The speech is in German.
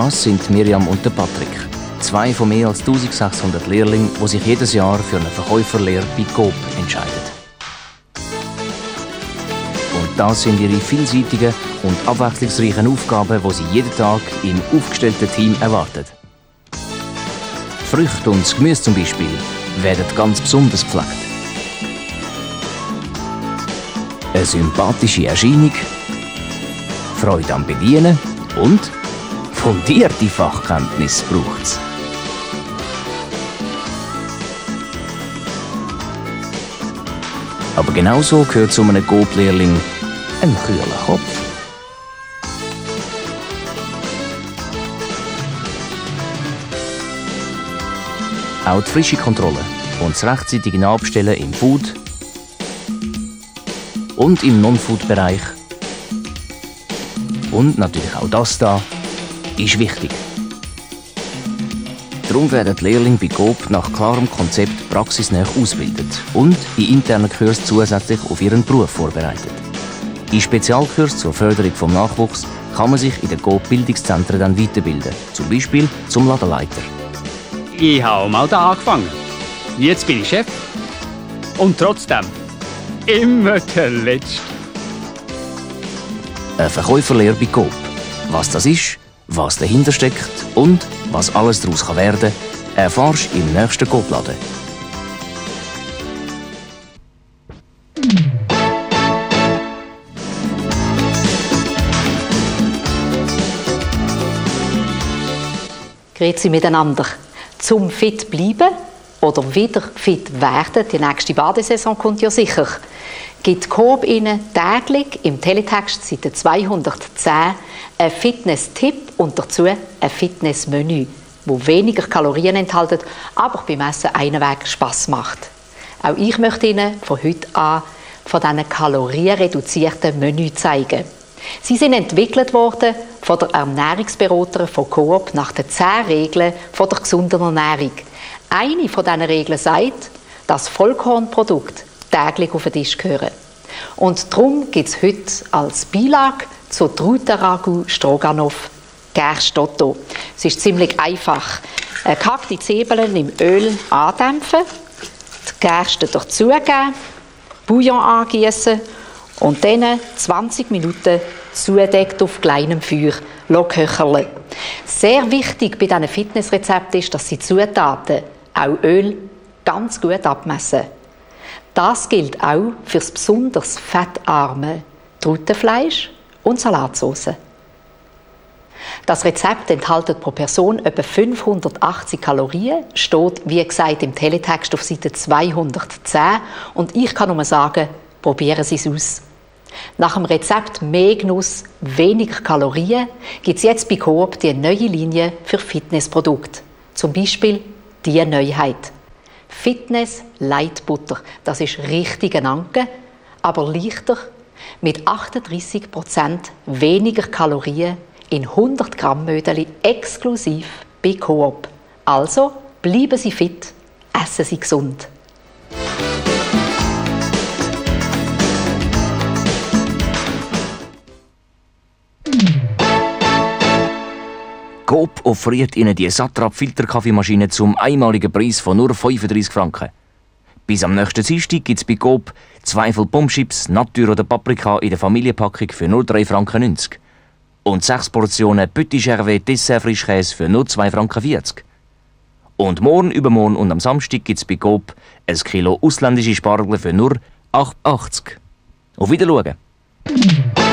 Das sind Miriam und der Patrick. 2 von mehr als 1600 Lehrlingen, die sich jedes Jahr für eine Verkäuferlehre bei Coop entscheiden. Und das sind ihre vielseitigen und abwechslungsreichen Aufgaben, die sie jeden Tag im aufgestellten Team erwarten. Früchte und Gemüse zum Beispiel werden ganz besonders gepflegt. Eine sympathische Erscheinung, Freude am Bedienen und fundierte Fachkenntnis braucht es. Aber genauso gehört zu einem Coop-Lehrling ein kühler Kopf. Auch die frische Kontrolle und das rechtzeitige Abstellen im Food und im Non-Food-Bereich und natürlich auch das da ist wichtig. Darum werden die Lehrlinge bei Coop nach klarem Konzept praxisnah ausgebildet und in internen Kursen zusätzlich auf ihren Beruf vorbereitet. In Spezialkursen zur Förderung des Nachwuchs kann man sich in den Coop-Bildungszentren dann weiterbilden, zum Beispiel zum Ladenleiter. Ich habe mal da angefangen. Jetzt bin ich Chef. Und trotzdem immer der Letzte. Eine Verkäuferlehre bei Coop. Was das ist, was dahinter steckt und was alles daraus werden kann, erfährst du im nächsten Coop-Laden. Grüezi miteinander. Zum fit bleiben oder wieder fit werden, die nächste Badesaison kommt ja sicher, gibt Coop Ihnen täglich im Teletext Seite 210 einen Fitness-Tipp und dazu ein Fitness-Menü, das weniger Kalorien enthält, aber beim Essen einen Weg Spass macht. Auch ich möchte Ihnen von heute an von diesen kalorienreduzierten Menü zeigen. Sie sind entwickelt worden von der Ernährungsberaterin von Coop nach den 10 Regeln von der gesunden Ernährung. Eine von diesen Regeln sagt, dass Vollkornprodukte täglich auf den Tisch gehören. Und darum gibt es heute als Beilage zu Trautenragout Stroganoff Gerstotto. Es ist ziemlich einfach. Gehackte Zwiebeln im Öl andämpfen, die Gerste dazugeben, Bouillon angießen und dann 20 Minuten zudeckt auf kleinem Feuer köcheln. Sehr wichtig bei diesen Fitnessrezepten ist, dass Sie Zutaten, auch Öl, ganz gut abmessen. Das gilt auch für das besonders fettarme Trautenfleisch und Salatsauce. Das Rezept enthält pro Person etwa 580 Kalorien, steht, wie gesagt, im Teletext auf Seite 210 und ich kann nur sagen, probieren Sie es aus. Nach dem Rezept «Mehr Genuss, weniger Kalorien» gibt es jetzt bei Coop die neue Linie für Fitnessprodukte. Zum Beispiel diese Neuheit. Fitness Light Butter. Das ist richtig ein Anke, aber leichter, mit 38% weniger Kalorien in 100 Gramm Mödeli exklusiv bei Coop. Also bleiben Sie fit, essen Sie gesund. Coop offeriert Ihnen die Satrap-Filterkaffeemaschine zum einmaligen Preis von nur 35 Franken. Bis am nächsten Dienstag gibt es bei Coop 2 voll Pommeschips, Natur oder Paprika in der Familienpackung für nur 3,90 Franken. Und 6 Portionen Petit Gervais Dessert Frischkäse für nur 2,40 Franken. Und morgen, übermorgen und am Samstag gibt es bei Coop 1 Kilo ausländische Spargel für nur 8,80 Franken. Auf Wiedersehen!